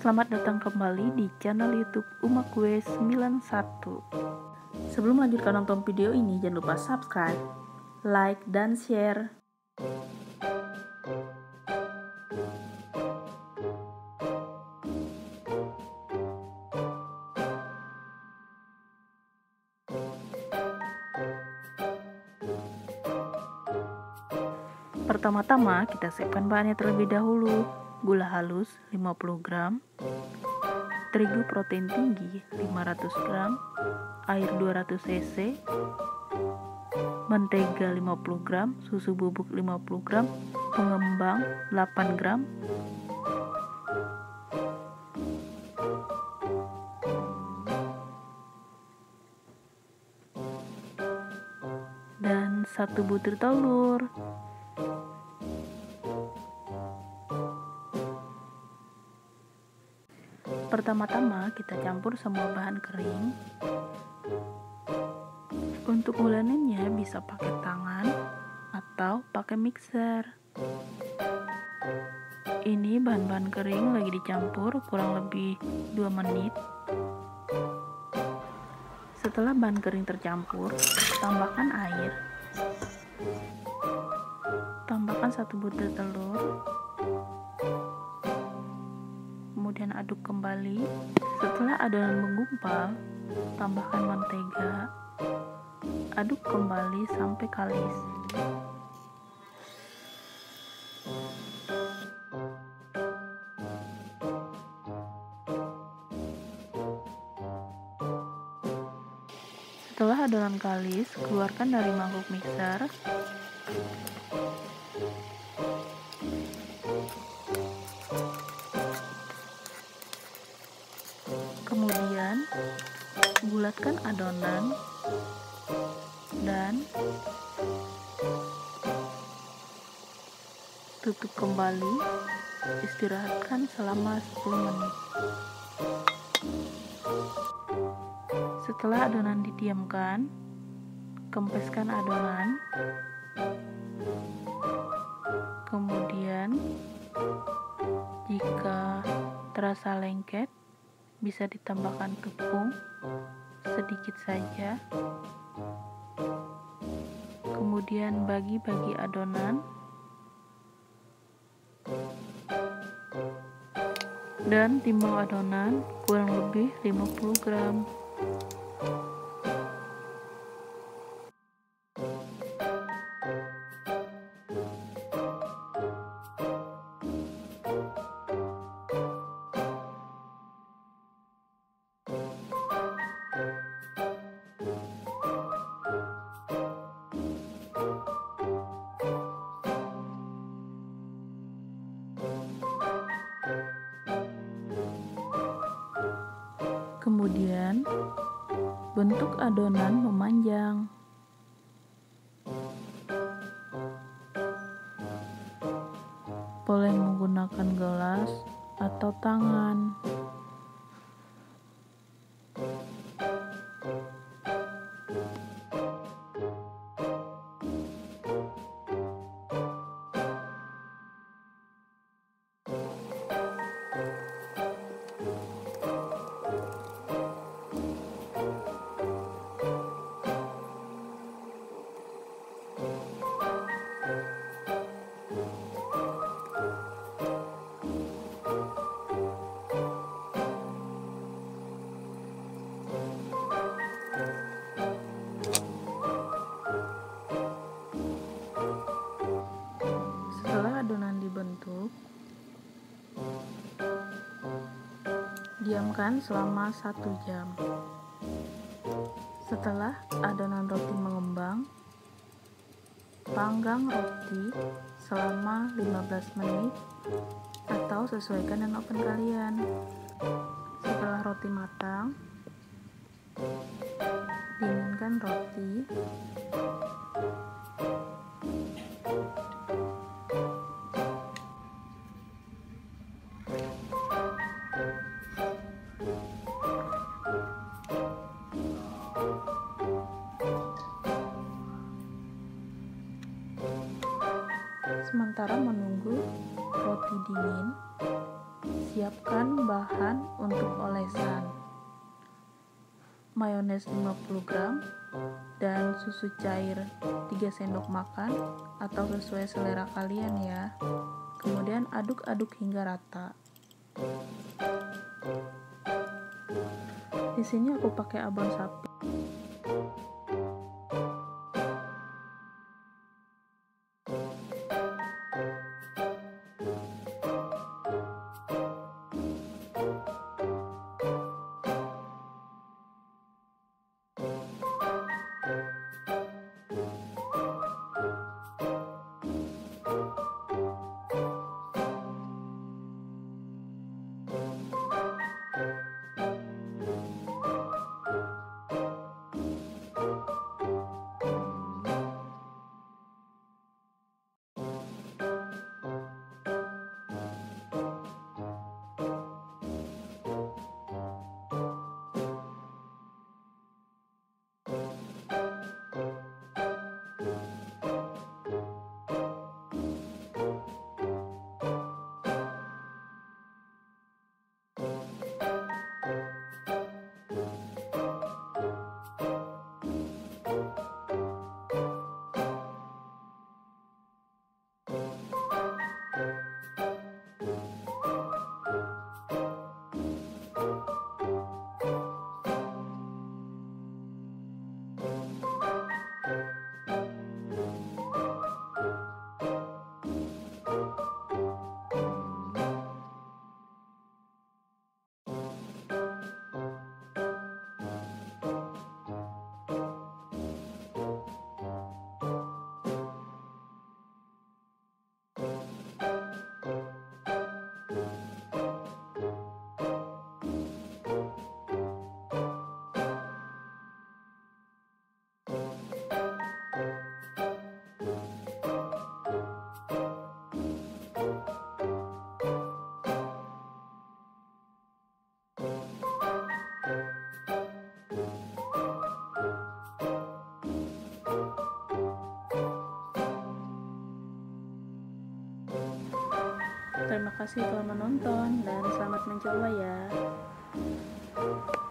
Selamat datang kembali di channel YouTube Uma Kue 91. Sebelum melanjutkan nonton video ini, jangan lupa subscribe, like, dan share. Pertama-tama kita siapkan bahannya terlebih dahulu. Gula halus 50 gram, terigu protein tinggi 500 gram, air 200 cc, mentega 50 gram, susu bubuk 50 gram, pengembang 8 gram, dan 1 butir telur. Pertama-tama kita campur semua bahan kering. Untuk nguleninnya bisa pakai tangan atau pakai mixer. Ini bahan-bahan kering lagi dicampur kurang lebih 2 menit. Setelah bahan kering tercampur, tambahkan air. Tambahkan 1 butir telur. Kemudian aduk kembali. Setelah adonan menggumpal, tambahkan mentega. Aduk kembali sampai kalis. Setelah adonan kalis, keluarkan dari mangkuk mixer. Kemudian bulatkan adonan dan tutup kembali, istirahatkan selama 10 menit. Setelah adonan didiamkan, kempeskan adonan. Kemudian jika terasa lengket, bisa ditambahkan tepung sedikit saja. Kemudian bagi-bagi adonan dan timbang adonan kurang lebih 50 gram. Kemudian bentuk adonan memanjang. Boleh menggunakan gelas atau tangan. Adonan dibentuk, diamkan selama 1 jam. Setelah adonan roti mengembang, panggang roti selama 15 menit atau sesuaikan dengan oven kalian. Setelah roti matang, dinginkan roti. Sementara menunggu roti dingin, Siapkan bahan untuk olesan: mayones 50 gram dan susu cair 3 sendok makan atau sesuai selera kalian ya. Kemudian aduk-aduk hingga rata. Di sini aku pakai abon sapi. Terima kasih telah menonton dan selamat mencoba ya.